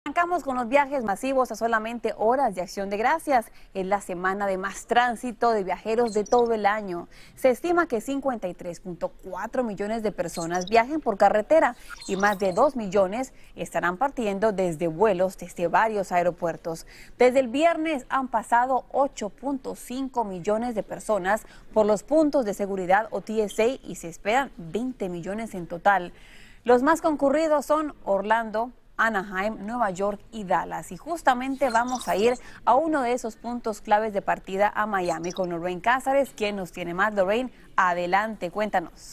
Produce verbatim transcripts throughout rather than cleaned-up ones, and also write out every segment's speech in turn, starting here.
Arrancamos con los viajes masivos a solamente horas de Acción de Gracias. Es la semana de más tránsito de viajeros de todo el año. Se estima que cincuenta y tres punto cuatro millones de personas viajen por carretera y más de dos millones estarán partiendo desde vuelos desde varios aeropuertos. Desde el viernes han pasado ocho punto cinco millones de personas por los puntos de seguridad o T S A y se esperan veinte millones en total. Los más concurridos son Orlando, Anaheim, Nueva York y Dallas. Y justamente vamos a ir a uno de esos puntos claves de partida a Miami con Lorraine Cázares, quien nos tiene más. Lorraine, adelante, cuéntanos.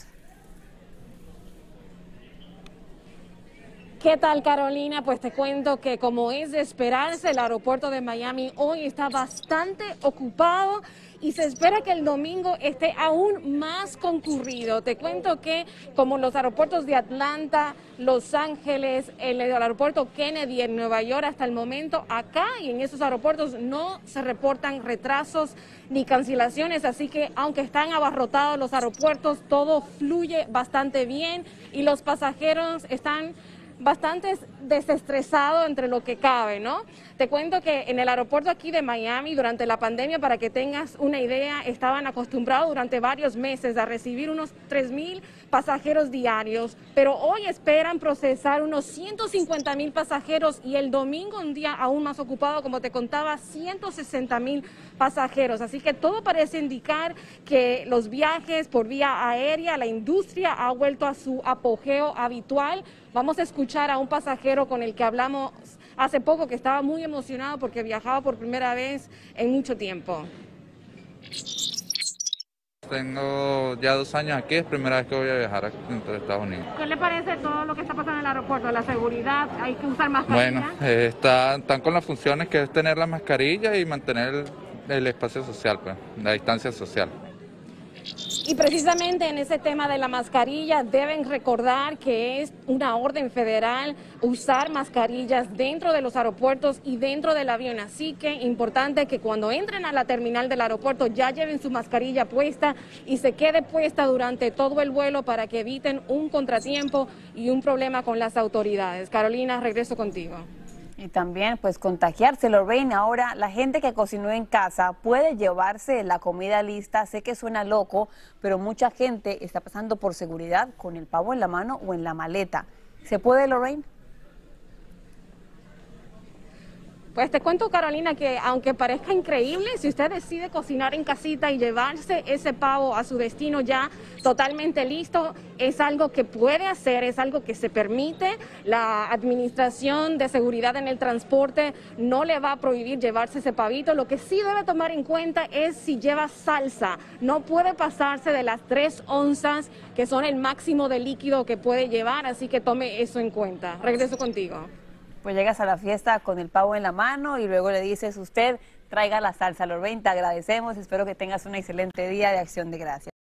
¿Qué tal, Carolina? Pues te cuento que, como es de esperarse, el aeropuerto de Miami hoy está bastante ocupado y se espera que el domingo esté aún más concurrido. Te cuento que, como los aeropuertos de Atlanta, Los Ángeles, el aeropuerto Kennedy en Nueva York, hasta el momento acá y en esos aeropuertos no se reportan retrasos ni cancelaciones, así que aunque están abarrotados los aeropuertos, todo fluye bastante bien y los pasajeros están bastante desestresado entre lo que cabe, ¿no? Te cuento que en el aeropuerto aquí de Miami, durante la pandemia, para que tengas una idea, estaban acostumbrados durante varios meses a recibir unos tres mil pasajeros diarios, pero hoy esperan procesar unos ciento cincuenta mil pasajeros y el domingo, un día aún más ocupado, como te contaba, ciento sesenta mil pasajeros. Así que todo parece indicar que los viajes por vía aérea, la industria ha vuelto a su apogeo habitual. Vamos a escuchar a un pasajero con el que hablamos hace poco que estaba muy emocionado porque viajaba por primera vez en mucho tiempo. Tengo ya dos años aquí, es primera vez que voy a viajar dentro de Estados Unidos. ¿Qué le parece todo lo que está pasando en el aeropuerto? La seguridad, hay que usar mascarilla. Bueno, eh, está, están con las funciones que es tener la mascarilla y mantener el, el espacio social, pues, la distancia social. Y precisamente en ese tema de la mascarilla deben recordar que es una orden federal usar mascarillas dentro de los aeropuertos y dentro del avión. Así que importante que cuando entren a la terminal del aeropuerto ya lleven su mascarilla puesta y se quede puesta durante todo el vuelo para que eviten un contratiempo y un problema con las autoridades. Carolina, regreso contigo. Y también, pues, contagiarse, Lorraine. Ahora, la gente que cocinó en casa puede llevarse la comida lista. Sé que suena loco, pero mucha gente está pasando por seguridad con el pavo en la mano o en la maleta. ¿Se puede, Lorraine? Pues te cuento, Carolina, que aunque parezca increíble, si usted decide cocinar en casita y llevarse ese pavo a su destino ya totalmente listo, es algo que puede hacer, es algo que se permite. La Administración de Seguridad en el Transporte no le va a prohibir llevarse ese pavito. Lo que sí debe tomar en cuenta es si lleva salsa. No puede pasarse de las tres onzas, que son el máximo de líquido que puede llevar, así que tome eso en cuenta. Regreso contigo. Pues llegas a la fiesta con el pavo en la mano y luego le dices, usted traiga la salsa. Lorraine, te agradecemos, espero que tengas un excelente día de Acción de Gracias.